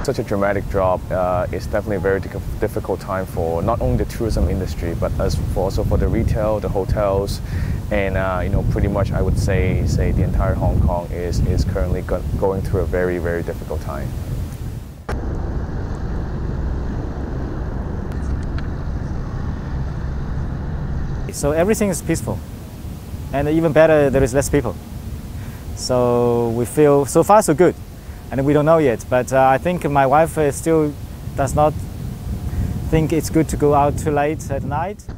such a dramatic drop, it's definitely a very difficult time for not only the tourism industry, but also for the retail, the hotels, and pretty much I would say the entire Hong Kong is currently going through a very, very difficult time. So everything is peaceful, and even better, there is less people. So we feel so far so good, and we don't know yet. But I think my wife still does not think it's good to go out too late at night.